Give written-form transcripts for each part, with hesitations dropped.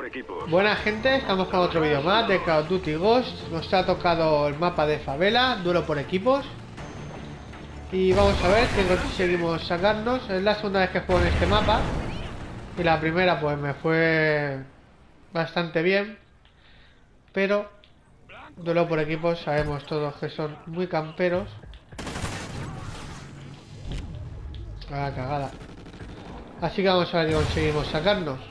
equipos. Buena gente, estamos con otro vídeo más de Call of Duty Ghost. Nos ha tocado el mapa de favela, duelo por equipos. Y vamos a ver si conseguimos sacarnos. Es la segunda vez que juego en este mapa. Y la primera pues me fue bastante bien. Pero duelo por equipos sabemos todos que son muy camperos. Ah, cagada. Así que vamos a ver si conseguimos sacarnos.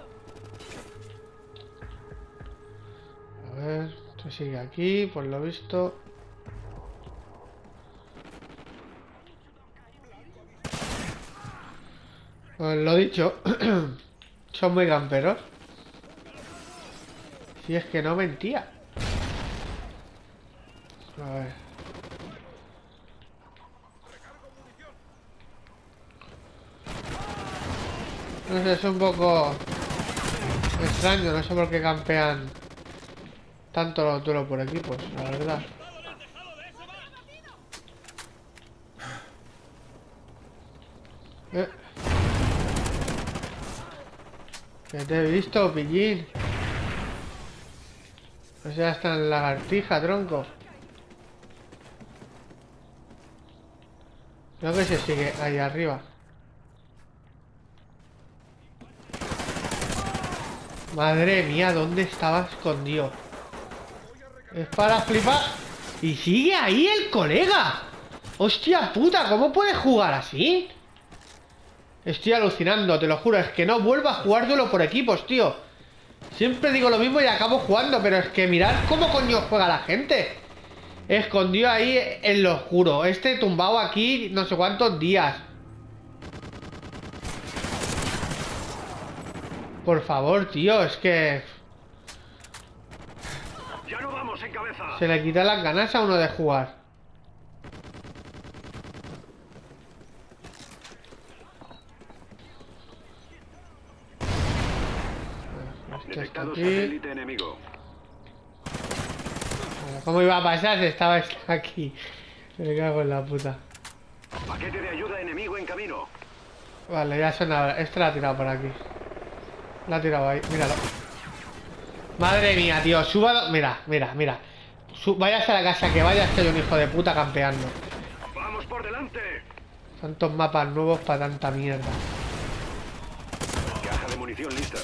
A ver, esto sigue aquí, por lo visto. Pues lo dicho, son muy camperos. Si es que no mentía. A ver. No sé, es un poco extraño, no sé por qué campean tanto los duelos por equipos, la verdad. Que te he visto, pillín. O sea, está en lagartija, tronco. Creo que se sigue ahí arriba. Madre mía, ¿dónde estaba escondido? Es para flipar. Y sigue ahí el colega. Hostia puta, ¿cómo puedes jugar así? Estoy alucinando, te lo juro. Es que no vuelvo a jugar duelo por equipos, tío. Siempre digo lo mismo y acabo jugando. Pero es que mirad cómo coño juega la gente. Escondido ahí en lo oscuro. Este tumbado aquí no sé cuántos días. Por favor, tío, es que... Ya no vamos en cabeza. Se le quita las ganas a uno de jugar. Detectado satélite enemigo. ¿Cómo iba a pasar si estaba aquí? Me cago en la puta. Paquete de ayuda enemigo en camino. Vale, ya suena. Este la ha tirado por aquí. La ha tirado ahí, míralo. Madre mía, tío, suba. Mira, mira, mira. Váyase a la casa, que vaya, que hay un hijo de puta campeando. Vamos por delante. Tantos mapas nuevos para tanta mierda. Caja de munición lista.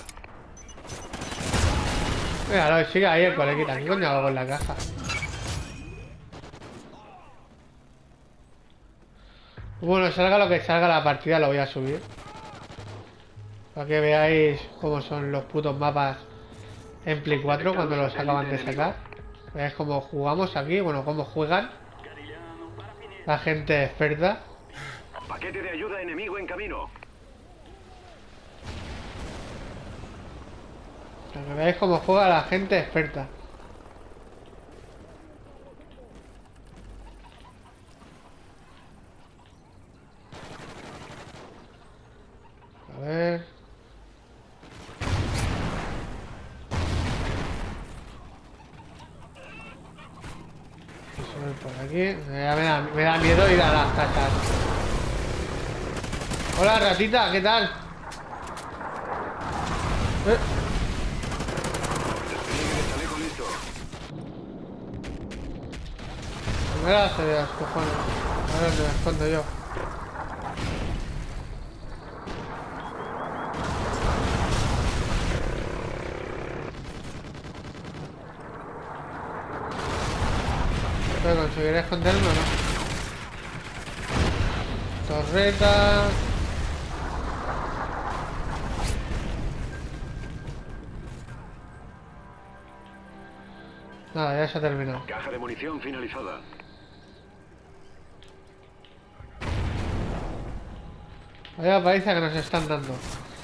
Míralo, sigue ahí el coleguita. ¿Qué coño hago con la caja? Bueno, salga lo que salga la partida, lo voy a subir. Para que veáis cómo son los putos mapas en Play 4 cuando los acaban de sacar. Veáis cómo jugamos aquí, bueno, cómo juegan la gente experta. Paquete de ayuda enemigo en camino. Para que veáis cómo juega la gente experta. A ver. Por aquí. Me da miedo ir a las casas. Hola, ratita, ¿qué tal? Despliegue de chaleco listo. Gracias, Dios, cojones. A ver, me escondo yo. ¿Pero conseguiré esconderme o no? Torreta. Nada, ya se ha terminado. Caja de munición finalizada. Vaya paliza que nos están dando.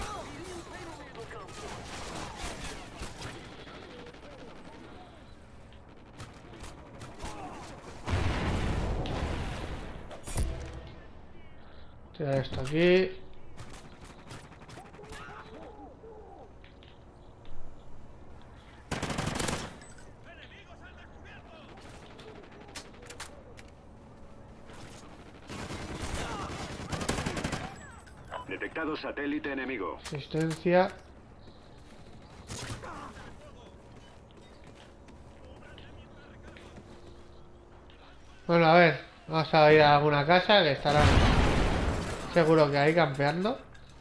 Tirar esto aquí. Detectado satélite enemigo. Asistencia. Bueno, a ver. Vamos a ir a alguna casa que estará seguro que hay campeando.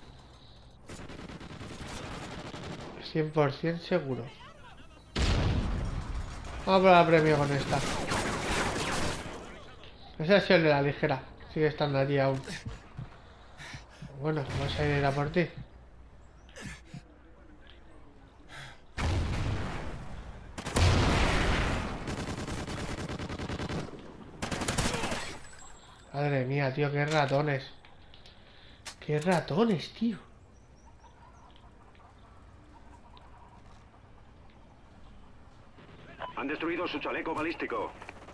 100% seguro. Vamos a probar premio con esta. Ese es el de la ligera. Sigue estando allí aún. Bueno, vamos a ir a por ti. Madre mía, tío, qué ratones. Qué ratones, tío. Han destruido su chaleco balístico.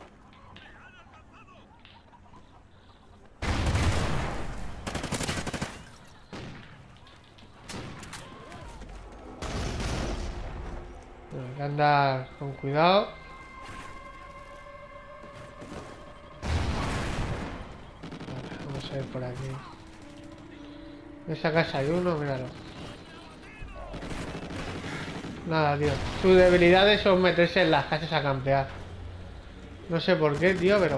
Bueno, hay que andar con cuidado. Vale, vamos a ir por aquí. En esa casa hay uno, míralo. Nada, tío. Sus debilidades son meterse en las casas a campear. No sé por qué, tío, pero...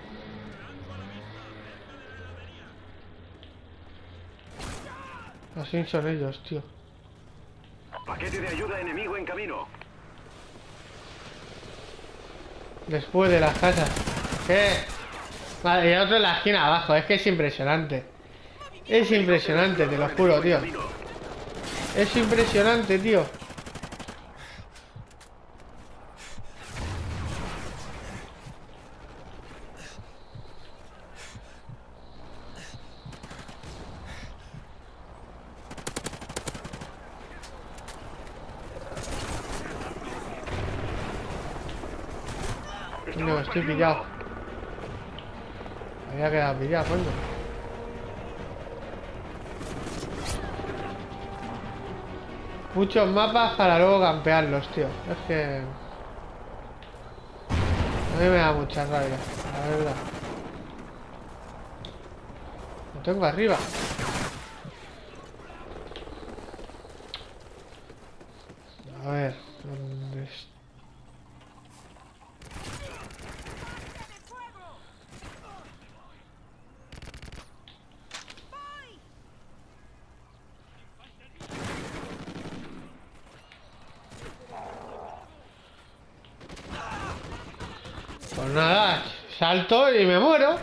así son ellos, tío. Paquete de ayuda enemigo en camino. Después de las casas. ¿Qué? Vale, y otro en la esquina abajo. Es que es impresionante. Es impresionante, te lo juro, tío. Es impresionante, tío. No, estoy pillado. Había quedado pillado, coño. Muchos mapas para luego campearlos, tío. Es que... a mí me da mucha rabia, la verdad. Lo tengo arriba. A ver, ¿dónde está? Pues nada, salto y me muero.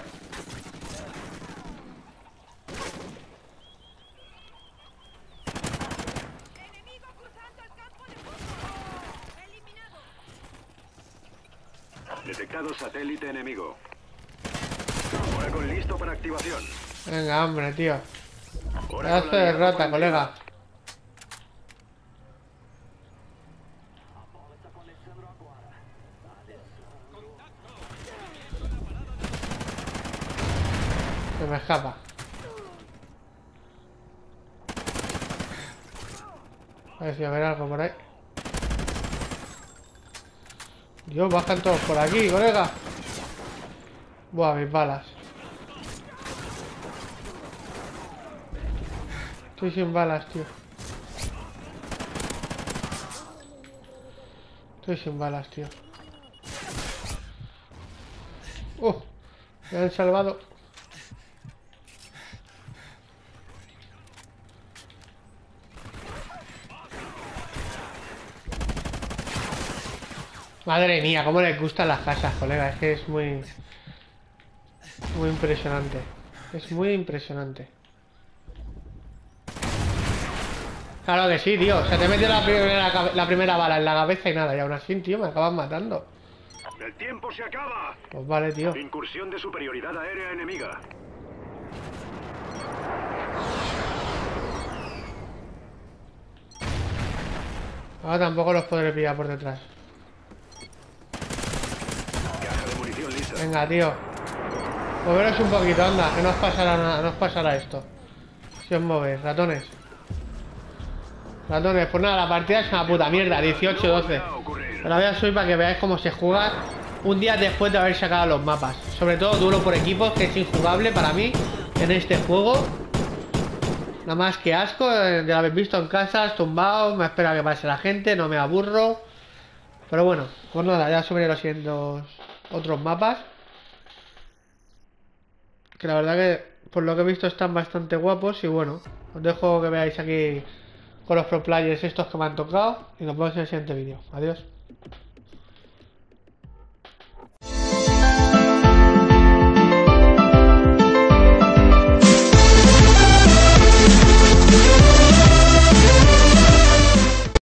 Enemigo cruzando el campo de juego. Eliminado. Detectado satélite enemigo. Oracle listo para activación. Venga, hombre, tío. Oracle Pedazo de aliado rata, por colega. Se me escapa. A ver si va a haber algo por ahí. Dios, bajan todos por aquí, colega. Buah, mis balas. Estoy sin balas, tío. Estoy sin balas, tío. Me han salvado. Madre mía, cómo les gustan las casas, colega. Es que es muy... muy impresionante. Es muy impresionante. Claro que sí, tío. Se te mete la primera bala en la cabeza y nada. Y aún así, tío, me acaban matando. El tiempo se acaba. Pues vale, tío. Incursión de superioridad aérea enemiga. Ahora tampoco los podré pillar por detrás. Caja de munición lista. Venga, tío. Moveros un poquito, anda. Que no os pasará nada. No os pasará esto. Si os movéis, ratones. Ratones, pues nada, la partida es una puta mierda. 18-12. La voy a subir para que veáis cómo se juega un día después de haber sacado los mapas. Sobre todo duelo por equipos, que es injugable para mí en este juego. Nada más que asco de lo habéis visto en casas, tumbado. Me espera que pase la gente, no me aburro. Pero bueno, pues nada, ya subiré los siguientes otros mapas. Que la verdad que, por lo que he visto, están bastante guapos. Y bueno, os dejo que veáis aquí con los pro players estos que me han tocado. Y nos vemos en el siguiente vídeo. Adiós.